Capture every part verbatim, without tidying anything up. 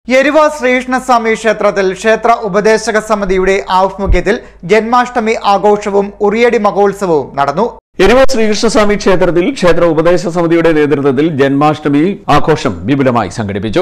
യെരുവ ശ്രീകൃഷ്ണസ്വാമി ക്ഷേത്രത്തിൽ ക്ഷേത്ര ഉപദേശക സമിതിയുടെ ആഭിമുഖ്യത്തിൽ ജന്മാഷ്ടമി ആഘോഷവും ഉറിയടി മഹോത്സവവും നടന്നു. യെരുവ ശ്രീകൃഷ്ണസ്വാമി ക്ഷേത്രത്തിൽ ക്ഷേത്ര ഉപദേശ സമിതിയുടെ നേതൃത്വത്തിൽ ജന്മാഷ്ടമി ആഘോഷം വിപുലമായി സംഘടിപ്പിച്ചു.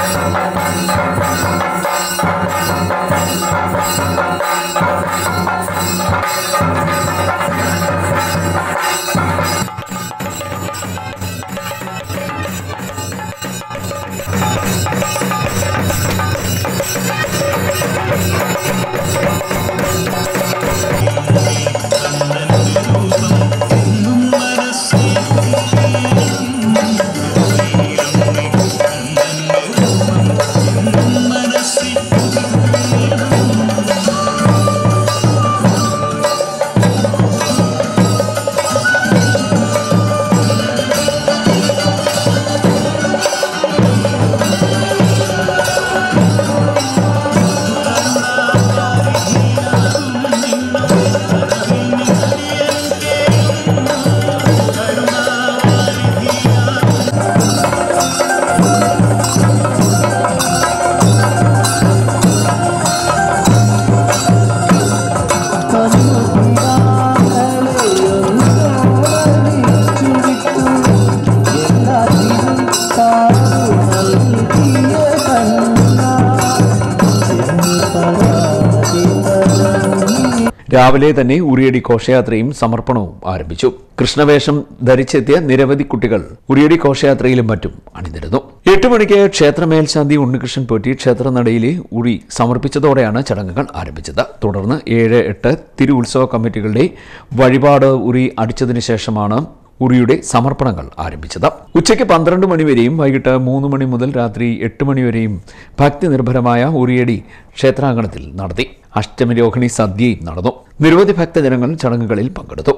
രാവിലെ തന്നെ ഉറിയടി ഘോഷയാത്രയും സമർപ്പണവും ആരംഭിച്ചു. കൃഷ്ണവേഷം ധരിച്ചെത്തിയ നിരവധി കുട്ടികൾ ഉറിയടി ഘോഷയാത്രയിലും മറ്റും അണിനിരന്നു. എട്ട് മണിക്ക് ക്ഷേത്ര മേൽശാന്തി ഉണ്ണികൃഷ്ണൻ പോറ്റി ക്ഷേത്രനടയിലെ ഉറി സമർപ്പിച്ചതോടെയാണ് ചടങ്ങുകൾ ആരംഭിച്ചത്. തുടർന്ന് ഏഴ് എട്ട് തിരു ഉത്സവ കമ്മിറ്റികളുടെ വഴിപാട് ഉറി അടിച്ചതിനു ശേഷമാണ് ഉറിയുടെ സമർപ്പണങ്ങൾ ആരംഭിച്ചത്. ഉച്ചയ്ക്ക് പന്ത്രണ്ട് മണിവരെയും വൈകിട്ട് മൂന്ന് മണി മുതൽ രാത്രി എട്ട് മണിവരെയും ഭക്തി നിർഭരമായ ഉറിയടി ക്ഷേത്രാങ്കണത്തിൽ നടത്തി. അഷ്ടമിരോഹിണി സദ്യയും നടന്നു. നിരവധി ഭക്തജനങ്ങൾ ചടങ്ങുകളിൽ പങ്കെടുത്തു.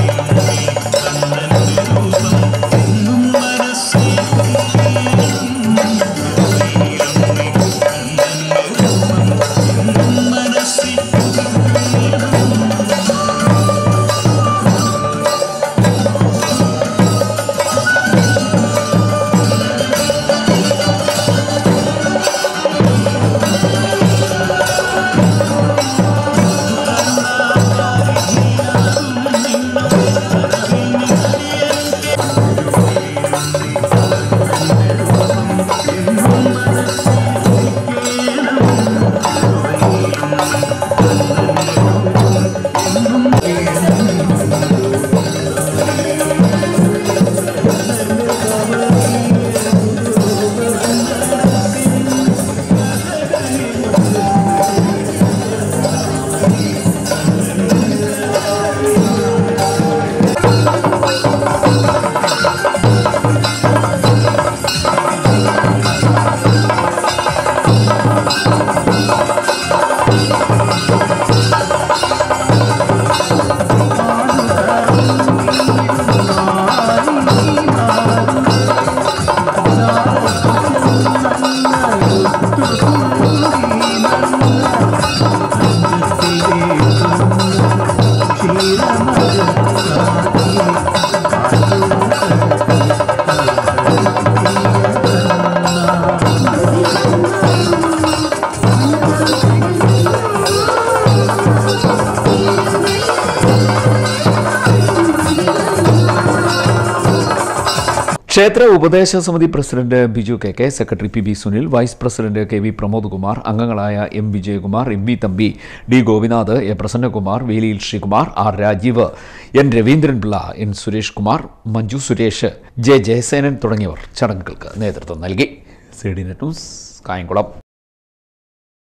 ക്ഷേത്ര ഉപദേശ സമിതി president Biju K K, secretary P B Sunil, vice president K V Pramod Kumar, അംഗങ്ങളായ M Vijayakumar, M V Thampi, D Gopinath, A Prasannakumar, Veliyil Sreekumar, R Rajeev, N Raveendran Pillai, N Suresh Kumar, Manju Suresh, J Jayasenan തുടങ്ങിയവർ ചടങ്ങുകൾക്ക് നേതൃത്വം നൽകി. C D net news, Kayamkulam.